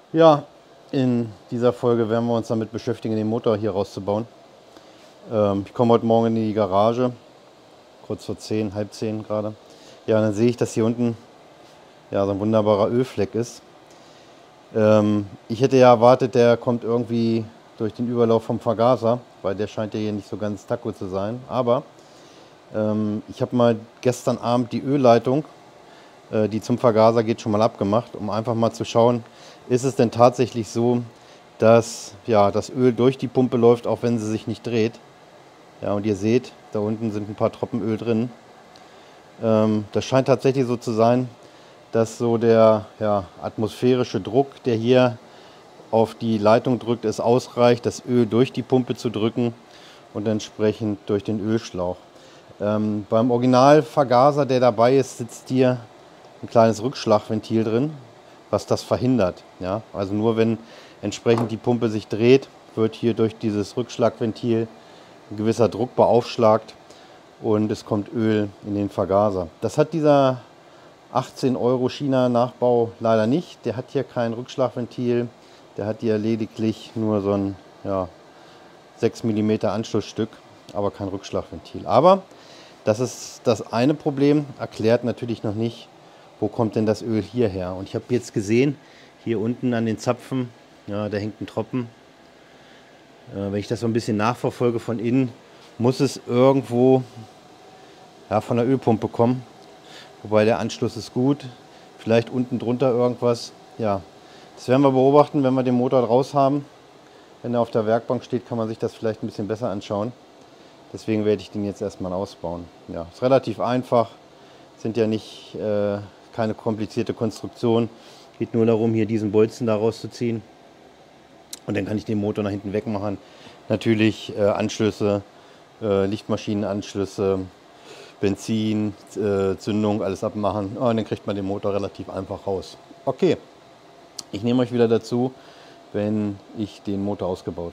Ja, in dieser Folge werden wir uns damit beschäftigen, den Motor hier rauszubauen. Ich komme heute Morgen in die Garage, kurz vor 10, halb 10 gerade. Ja, und dann sehe ich, dass hier unten ja, so ein wunderbarer Ölfleck ist. Ich hätte ja erwartet, der kommt irgendwie durch den Überlauf vom Vergaser, weil der scheint ja hier nicht so ganz taco zu sein. Aber ich habe mal gestern Abend die Ölleitung, die zum Vergaser geht, schon mal abgemacht, um einfach mal zu schauen, ist es denn tatsächlich so, dass ja, das Öl durch die Pumpe läuft, auch wenn sie sich nicht dreht. Ja, und ihr seht, da unten sind ein paar Tropfen Öl drin. Das scheint tatsächlich so zu sein, dass so der ja, atmosphärische Druck, der hier auf die Leitung drückt, es ausreicht, das Öl durch die Pumpe zu drücken und entsprechend durch den Ölschlauch. Beim Originalvergaser, der dabei ist, sitzt hier ein kleines Rückschlagventil drin, was das verhindert. Ja? Also nur wenn entsprechend die Pumpe sich dreht, wird hier durch dieses Rückschlagventil ein gewisser Druck beaufschlagt und es kommt Öl in den Vergaser. Das hat dieser 18 Euro China-Nachbau leider nicht. Der hat hier kein Rückschlagventil, der hat hier lediglich nur so ein ja, 6 mm Anschlussstück, aber kein Rückschlagventil. Aber das ist das eine Problem, erklärt natürlich noch nicht, wo kommt denn das Öl hierher. Und ich habe jetzt gesehen, hier unten an den Zapfen, ja, da hängt ein Tropfen. Wenn ich das so ein bisschen nachverfolge von innen, muss es irgendwo ja, von der Ölpumpe kommen. Wobei der Anschluss ist gut. Vielleicht unten drunter irgendwas. Ja, das werden wir beobachten, wenn wir den Motor raus haben. Wenn er auf der Werkbank steht, kann man sich das vielleicht ein bisschen besser anschauen. Deswegen werde ich den jetzt erstmal ausbauen. Ja, ist relativ einfach. Sind ja nicht keine komplizierte Konstruktion. Geht nur darum, hier diesen Bolzen da rauszuziehen. Und dann kann ich den Motor nach hinten wegmachen. Natürlich Anschlüsse, Lichtmaschinenanschlüsse, Benzin, Zündung, alles abmachen. Und dann kriegt man den Motor relativ einfach raus. Okay, ich nehme euch wieder dazu, wenn ich den Motor ausgebaut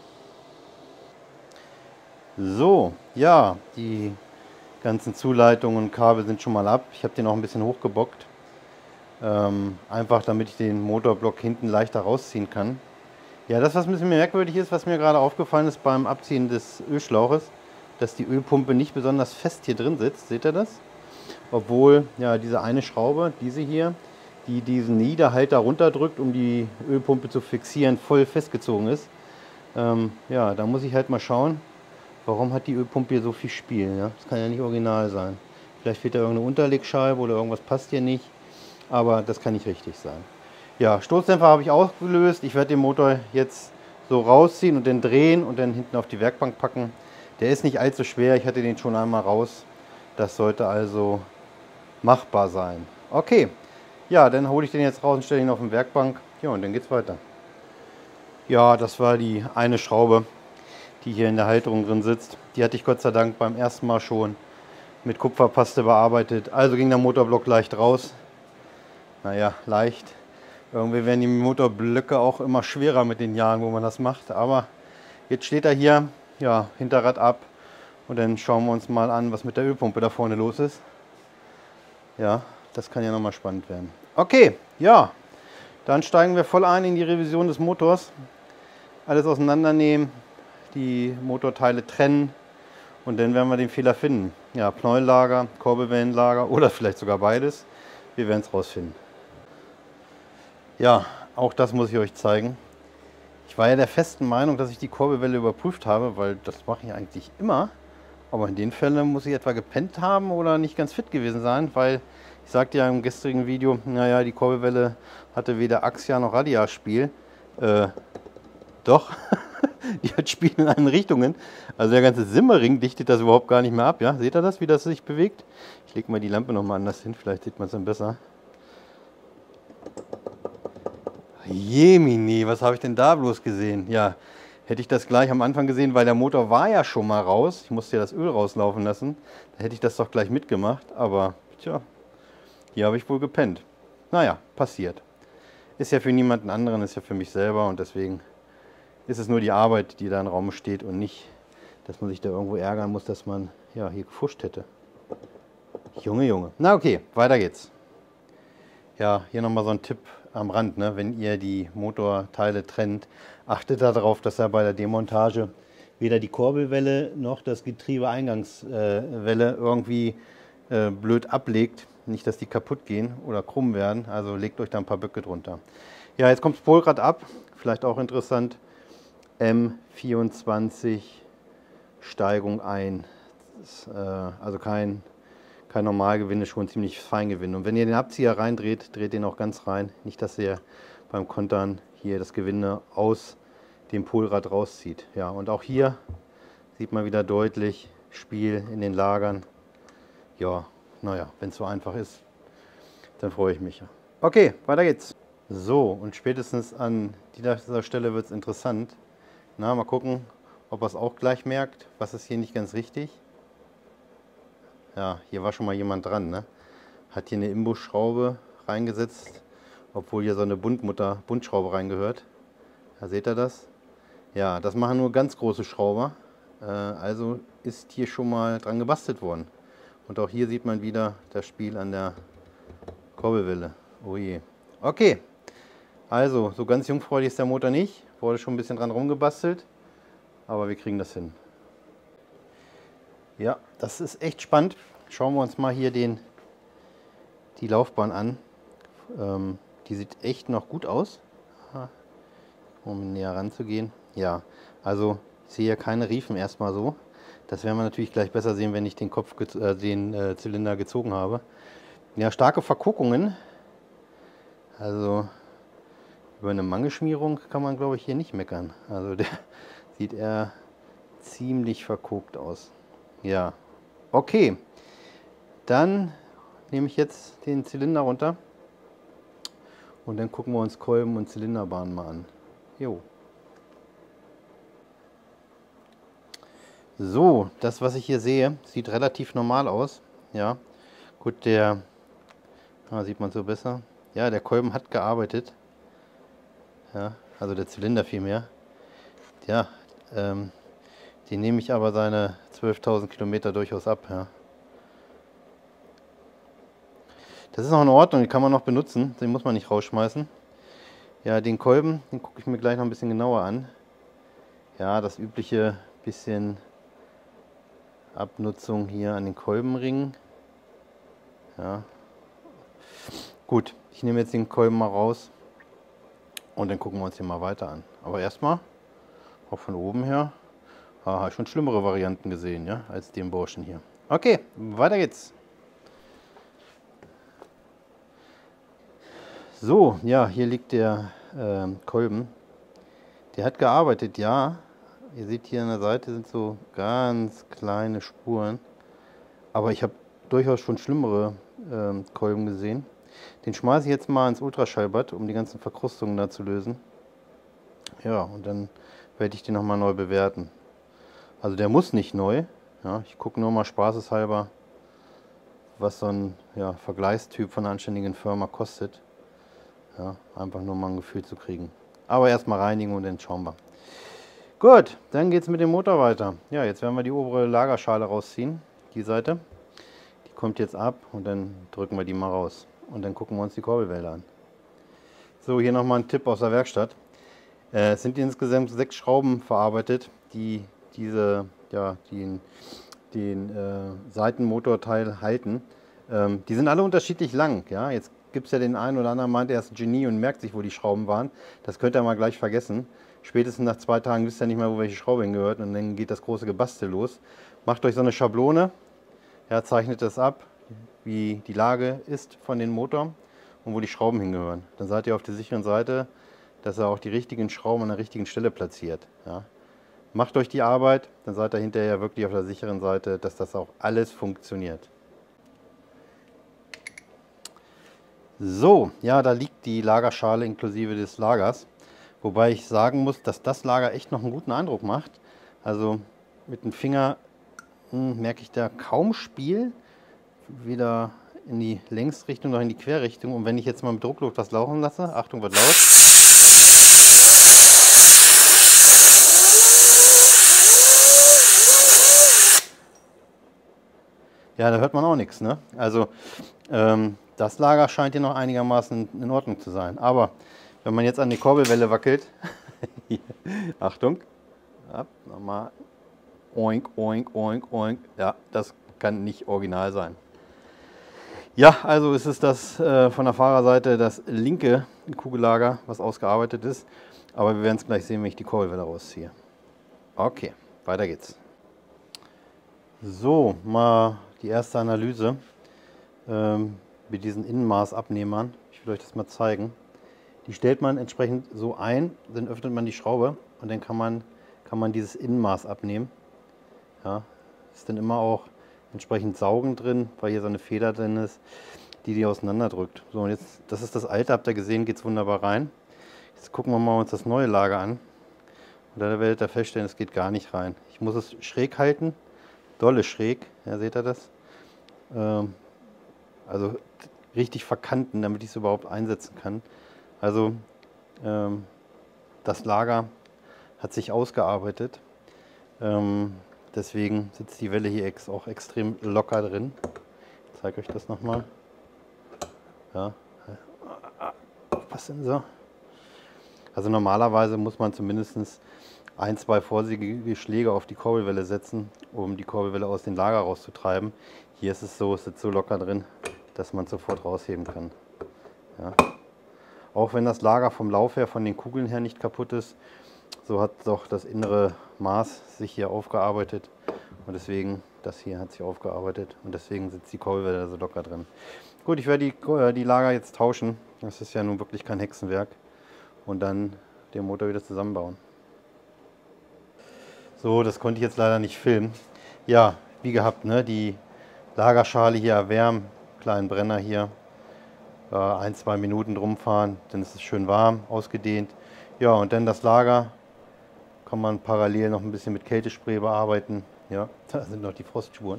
habe. So, ja, die ganzen Zuleitungen und Kabel sind schon mal ab. Ich habe den auch ein bisschen hochgebockt. Einfach damit ich den Motorblock hinten leichter rausziehen kann. Ja, das, was ein bisschen merkwürdig ist, was mir gerade aufgefallen ist beim Abziehen des Ölschlauches, dass die Ölpumpe nicht besonders fest hier drin sitzt. Seht ihr das? Obwohl ja diese eine Schraube, diese hier, die diesen Niederhalter runterdrückt, um die Ölpumpe zu fixieren, voll festgezogen ist. Ja, da muss ich halt mal schauen, warum hat die Ölpumpe hier so viel Spiel. Ja? Das kann ja nicht original sein. Vielleicht fehlt da irgendeine Unterlegscheibe oder irgendwas passt hier nicht. Aber das kann nicht richtig sein. Ja, Stoßdämpfer habe ich ausgelöst. Ich werde den Motor jetzt so rausziehen und dann drehen und dann hinten auf die Werkbank packen. Der ist nicht allzu schwer. Ich hatte den schon einmal raus. Das sollte also machbar sein. Okay, ja, dann hole ich den jetzt raus und stelle ihn auf die Werkbank. Ja, und dann geht's weiter. Ja, das war die eine Schraube, die hier in der Halterung drin sitzt. Die hatte ich Gott sei Dank beim ersten Mal schon mit Kupferpaste bearbeitet. Also ging der Motorblock leicht raus. Naja, leicht. Irgendwie werden die Motorblöcke auch immer schwerer mit den Jahren, wo man das macht. Aber jetzt steht er hier, ja, Hinterrad ab. Und dann schauen wir uns mal an, was mit der Ölpumpe da vorne los ist. Ja, das kann ja nochmal spannend werden. Okay, ja, dann steigen wir voll ein in die Revision des Motors. Alles auseinandernehmen, die Motorteile trennen und dann werden wir den Fehler finden. Ja, Knäuellager, Kurbelwellenlager oder vielleicht sogar beides. Wir werden es rausfinden. Ja, auch das muss ich euch zeigen. Ich war ja der festen Meinung, dass ich die Kurbelwelle überprüft habe, weil das mache ich eigentlich immer. Aber in den Fällen muss ich etwa gepennt haben oder nicht ganz fit gewesen sein, weil ich sagte ja im gestrigen Video, naja, die Kurbelwelle hatte weder Axial noch Radialspiel. Doch, die hat Spiel in allen Richtungen. Also der ganze Simmering dichtet das überhaupt gar nicht mehr ab. Ja? Seht ihr das, wie das sich bewegt? Ich lege mal die Lampe nochmal anders hin, vielleicht sieht man es dann besser. Jemini, was habe ich denn da bloß gesehen? Ja, hätte ich das gleich am Anfang gesehen, weil der Motor war ja schon mal raus. Ich musste ja das Öl rauslaufen lassen. Da hätte ich das doch gleich mitgemacht. Aber, tja, hier habe ich wohl gepennt. Naja, passiert. Ist ja für niemanden anderen, ist ja für mich selber. Und deswegen ist es nur die Arbeit, die da im Raum steht und nicht, dass man sich da irgendwo ärgern muss, dass man ja hier gefuscht hätte. Junge, Junge. Na okay, weiter geht's. Ja, hier nochmal so ein Tipp am Rand, ne? Wenn ihr die Motorteile trennt, achtet darauf, dass er bei der Demontage weder die Kurbelwelle noch das Getriebeeingangswelle irgendwie blöd ablegt. Nicht, dass die kaputt gehen oder krumm werden. Also legt euch da ein paar Böcke drunter. Ja, jetzt kommt das Polrad ab. Vielleicht auch interessant. M24 Steigung ein. Das ist, also kein Normalgewinde, schon ziemlich Feingewinde. Und wenn ihr den Abzieher reindreht, dreht den auch ganz rein. Nicht, dass ihr beim Kontern hier das Gewinde aus dem Polrad rauszieht. Ja, und auch hier sieht man wieder deutlich Spiel in den Lagern. Ja, naja, wenn es so einfach ist, dann freue ich mich. Okay, weiter geht's. So, und spätestens an dieser Stelle wird es interessant. Na, mal gucken, ob er es auch gleich merkt. Was ist hier nicht ganz richtig? Ja, hier war schon mal jemand dran, ne? Hat hier eine Imbusschraube reingesetzt, obwohl hier so eine Buntschraube reingehört. Da seht ihr das? Ja, das machen nur ganz große Schrauber. Also ist hier schon mal dran gebastelt worden. Und auch hier sieht man wieder das Spiel an der Kurbelwelle. Oh je. Okay, also so ganz jungfräulich ist der Motor nicht. Wurde schon ein bisschen dran rumgebastelt, aber wir kriegen das hin. Ja, das ist echt spannend. Schauen wir uns mal hier die Laufbahn an. Die sieht echt noch gut aus. Um näher ranzugehen. Ja, also ich sehe hier keine Riefen erstmal so. Das werden wir natürlich gleich besser sehen, wenn ich den Zylinder gezogen habe. Ja, starke Verguckungen. Also über eine Mangelschmierung kann man, glaube ich, hier nicht meckern. Also der sieht eher ziemlich verguckt aus. Ja, okay. Dann nehme ich jetzt den Zylinder runter und dann gucken wir uns Kolben und Zylinderbahnen mal an. Jo. So, das, was ich hier sehe, sieht relativ normal aus. Ja, gut, sieht man so besser. Ja, der Kolben hat gearbeitet. Ja, also der Zylinder vielmehr. Ja, den nehme ich aber seine 12.000 Kilometer durchaus ab. Ja. Das ist noch in Ordnung, den kann man noch benutzen. Den muss man nicht rausschmeißen. Ja, den Kolben, den gucke ich mir gleich noch ein bisschen genauer an. Ja, das übliche bisschen Abnutzung hier an den Kolbenringen. Ja. Gut, ich nehme jetzt den Kolben mal raus und dann gucken wir uns den mal weiter an. Aber erstmal, auch von oben her, schon schlimmere Varianten gesehen, ja, als den Burschen hier. Okay, weiter geht's. So, ja, hier liegt der Kolben. Der hat gearbeitet, ja. Ihr seht hier an der Seite sind so ganz kleine Spuren. Aber ich habe durchaus schon schlimmere Kolben gesehen. Den schmeiße ich jetzt mal ins Ultraschallbad, um die ganzen Verkrustungen da zu lösen. Ja, und dann werde ich den nochmal neu bewerten. Also der muss nicht neu. Ja, ich gucke nur mal spaßeshalber, was so ein Vergleichstyp von einer anständigen Firma kostet. Ja, einfach nur mal ein Gefühl zu kriegen. Aber erstmal reinigen und dann schauen wir. Gut, dann geht es mit dem Motor weiter. Ja, jetzt werden wir die obere Lagerschale rausziehen. Die Seite. Die kommt jetzt ab und dann drücken wir die mal raus. Und dann gucken wir uns die Kurbelwelle an. So, hier nochmal ein Tipp aus der Werkstatt. Es sind insgesamt 6 Schrauben verarbeitet, die den Seitenmotorteil halten. Die sind alle unterschiedlich lang. Ja? Jetzt gibt es ja den einen oder anderen, meint er ist ein Genie und merkt sich, wo die Schrauben waren. Das könnt ihr mal gleich vergessen. Spätestens nach 2 Tagen wisst ihr nicht mehr, wo welche Schraube hingehört und dann geht das große Gebastel los. Macht euch so eine Schablone, ja, zeichnet das ab, wie die Lage ist von den Motor und wo die Schrauben hingehören. Dann seid ihr auf der sicheren Seite, dass er auch die richtigen Schrauben an der richtigen Stelle platziert. Ja. Macht euch die Arbeit, dann seid ihr hinterher wirklich auf der sicheren Seite, dass das auch alles funktioniert. So, ja, da liegt die Lagerschale inklusive des Lagers. Wobei ich sagen muss, dass das Lager echt noch einen guten Eindruck macht. Also mit dem Finger merke ich da kaum Spiel. Weder in die Längsrichtung noch in die Querrichtung. Und wenn ich jetzt mal mit Druckluft was laufen lasse, Achtung, wird laut. Ja, da hört man auch nichts, ne? Also das Lager scheint hier noch einigermaßen in Ordnung zu sein. Aber wenn man jetzt an die Kurbelwelle wackelt, hier, Achtung, ja, nochmal, oink, oink, oink, oink, ja, das kann nicht original sein. Ja, also es ist das von der Fahrerseite das linke Kugellager, was ausgearbeitet ist. Aber wir werden es gleich sehen, wenn ich die Kurbelwelle rausziehe. Okay, weiter geht's. So, mal die erste Analyse mit diesen Innenmaßabnehmern. Ich will euch das mal zeigen. Die stellt man entsprechend so ein, dann öffnet man die Schraube und dann kann man dieses Innenmaß abnehmen. Ja, ist dann immer auch entsprechend Saugen drin, weil hier so eine Feder drin ist, die auseinanderdrückt. So, und jetzt, das ist das alte, habt ihr gesehen, geht es wunderbar rein. Jetzt gucken wir mal uns das neue Lager an. Und da werdet ihr feststellen, es geht gar nicht rein. Ich muss es schräg halten, dolle schräg, ja, seht ihr das? Also richtig verkanten, damit ich es überhaupt einsetzen kann. Also das Lager hat sich ausgearbeitet. Deswegen sitzt die Welle hier auch extrem locker drin. Ich zeige euch das nochmal. Ja. Aufpassen, so. Also normalerweise muss man zumindest ein, zwei vorsichtige Schläge auf die Kurbelwelle setzen, um die Kurbelwelle aus dem Lager rauszutreiben. Hier ist es so, es sitzt so locker drin, dass man es sofort rausheben kann. Ja. Auch wenn das Lager vom Lauf her, von den Kugeln her nicht kaputt ist, so hat doch das innere Maß sich hier aufgearbeitet. Und deswegen, das hier hat sich aufgearbeitet und deswegen sitzt die Kurbelwelle so locker drin. Gut, ich werde die Lager jetzt tauschen. Das ist ja nun wirklich kein Hexenwerk. Und dann den Motor wieder zusammenbauen. So, das konnte ich jetzt leider nicht filmen. Ja, wie gehabt, ne? Die Lagerschale hier erwärmen, kleinen Brenner hier. 1-2 Minuten drum fahren, dann ist es schön warm, ausgedehnt. Ja, und dann das Lager kann man parallel noch ein bisschen mit Kältespray bearbeiten. Ja, da sind noch die Frostspuren.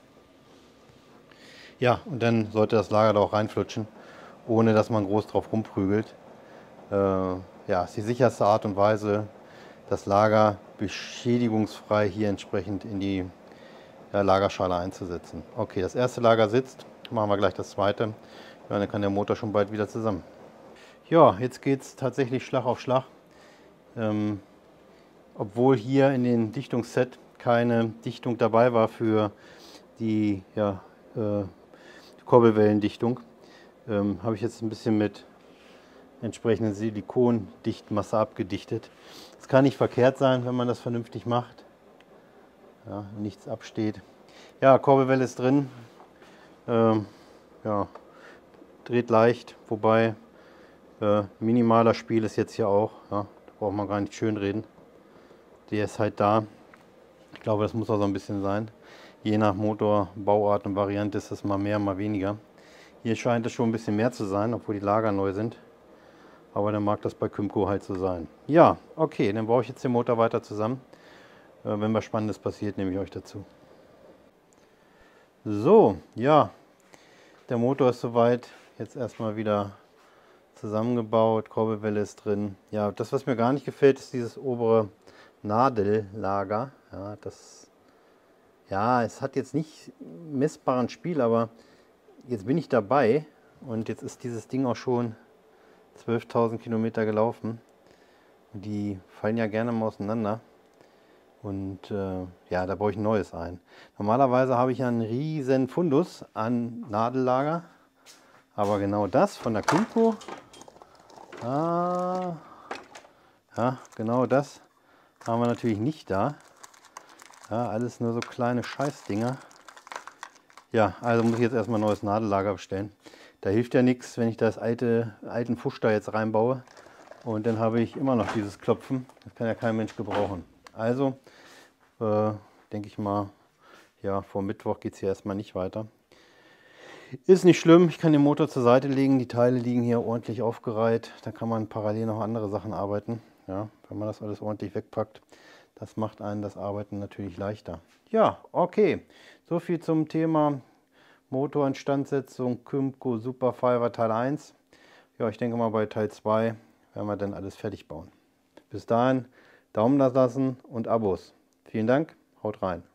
Ja, und dann sollte das Lager da auch reinflutschen, ohne dass man groß drauf rumprügelt. Ja, ist die sicherste Art und Weise, das Lager beschädigungsfrei hier entsprechend in die Lagerschale einzusetzen. Okay, das erste Lager sitzt, machen wir gleich das zweite. Ja, dann kann der Motor schon bald wieder zusammen. Ja, jetzt geht es tatsächlich Schlag auf Schlag. Obwohl hier in dem Dichtungsset keine Dichtung dabei war für die Kurbelwellendichtung, habe ich jetzt ein bisschen mit entsprechenden Silikondichtmasse abgedichtet. Es kann nicht verkehrt sein, wenn man das vernünftig macht. Ja, nichts absteht. Ja, Kurbelwelle ist drin. Ja, dreht leicht, wobei minimaler Spiel ist jetzt hier auch. Ja, da braucht man gar nicht schön reden. Der ist halt da. Ich glaube, das muss auch so ein bisschen sein. Je nach Motor, Bauart und Variante ist das mal mehr, mal weniger. Hier scheint es schon ein bisschen mehr zu sein, obwohl die Lager neu sind. Aber dann mag das bei Kymco halt so sein. Ja, okay, dann baue ich jetzt den Motor weiter zusammen. Wenn was Spannendes passiert, nehme ich euch dazu. So, ja, der Motor ist soweit. Jetzt erstmal wieder zusammengebaut, Kurbelwelle ist drin. Ja, das, was mir gar nicht gefällt, ist dieses obere Nadellager. Ja, es hat jetzt nicht messbaren Spiel, aber jetzt bin ich dabei und jetzt ist dieses Ding auch schon 12.000 Kilometer gelaufen. Die fallen ja gerne mal auseinander. Und ja, da baue ich ein neues ein. Normalerweise habe ich ja einen riesen Fundus an Nadellager. Aber genau das von der Kymco, ja, genau das haben wir natürlich nicht da. Ja, alles nur so kleine Scheißdinger. Ja, also muss ich jetzt erstmal ein neues Nadellager bestellen. Da hilft ja nichts, wenn ich das alten Fusch da jetzt reinbaue. Und dann habe ich immer noch dieses Klopfen. Das kann ja kein Mensch gebrauchen. Also denke ich mal, ja, vor Mittwoch geht es hier erstmal nicht weiter. Ist nicht schlimm, ich kann den Motor zur Seite legen. Die Teile liegen hier ordentlich aufgereiht. Da kann man parallel noch andere Sachen arbeiten. Ja, wenn man das alles ordentlich wegpackt. Das macht einen das Arbeiten natürlich leichter. Ja, okay. So viel zum Thema Motorinstandsetzung Kymco Superfiber Teil 1. Ja, ich denke mal bei Teil 2 werden wir dann alles fertig bauen. Bis dahin Daumen da lassen und Abos. Vielen Dank, haut rein.